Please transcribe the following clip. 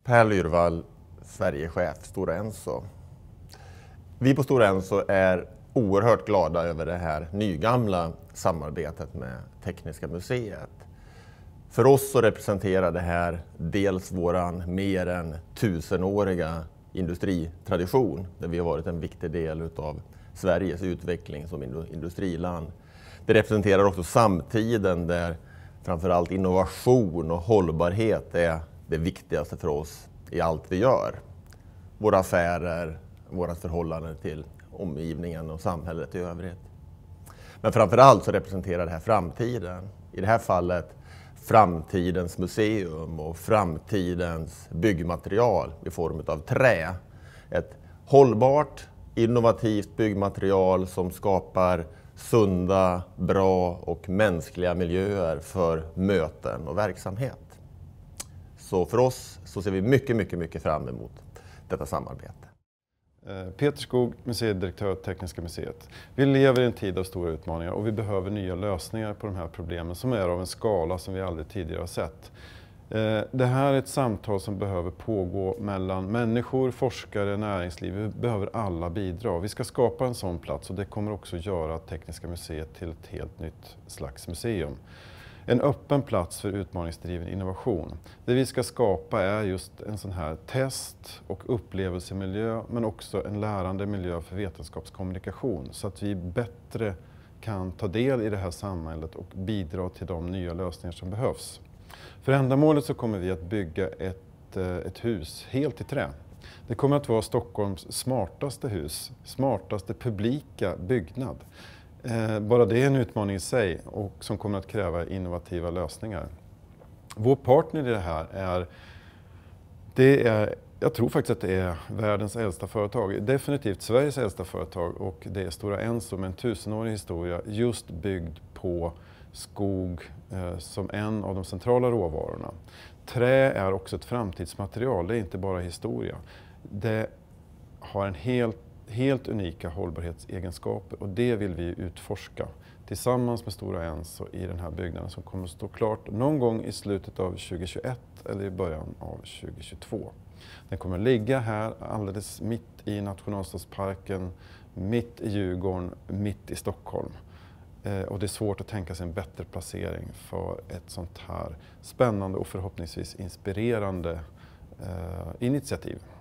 Per Lyrvall, Sverigechef, Stora Enso. Vi på Stora Enso är oerhört glada över det här nygamla samarbetet med Tekniska museet. För oss så representerar det här dels våran mer än 1000-åriga industritradition, där vi har varit en viktig del av Sveriges utveckling som industriland. Det representerar också samtiden där framförallt innovation och hållbarhet är det viktigaste för oss i allt vi gör. Våra affärer, våra förhållanden till omgivningen och samhället i övrigt. Men framförallt så representerar det här framtiden. I det här fallet framtidens museum och framtidens byggmaterial i form av trä. Ett hållbart, innovativt byggmaterial som skapar sunda, bra och mänskliga miljöer för möten och verksamhet. Så för oss så ser vi mycket fram emot detta samarbete. Peter Skog, museidirektör Tekniska museet. Vi lever i en tid av stora utmaningar och vi behöver nya lösningar på de här problemen som är av en skala som vi aldrig tidigare har sett. Det här är ett samtal som behöver pågå mellan människor, forskare, näringsliv. Vi behöver alla bidra. Vi ska skapa en sån plats och det kommer också göra Tekniska museet till ett helt nytt slags museum. En öppen plats för utmaningsdriven innovation. Det vi ska skapa är just en sån här test- och upplevelsemiljö men också en lärande miljö för vetenskapskommunikation så att vi bättre kan ta del i det här samhället och bidra till de nya lösningar som behövs. För ändamålet så kommer vi att bygga ett hus helt i trä. Det kommer att vara Stockholms smartaste hus, smartaste publika byggnad. Bara det är en utmaning i sig och som kommer att kräva innovativa lösningar. Vår partner i det här jag tror faktiskt att det är världens äldsta företag, definitivt Sveriges äldsta företag och det är Stora Enso med en 1000-årig historia just byggd på skog som en av de centrala råvarorna. Trä är också ett framtidsmaterial, det är inte bara historia. Det har en helt unika hållbarhetsegenskaper och det vill vi utforska tillsammans med Stora Enso i den här byggnaden som kommer att stå klart någon gång i slutet av 2021 eller i början av 2022. Den kommer att ligga här alldeles mitt i Nationalstadsparken, mitt i Djurgården, mitt i Stockholm. Och det är svårt att tänka sig en bättre placering för ett sånt här spännande och förhoppningsvis inspirerande initiativ.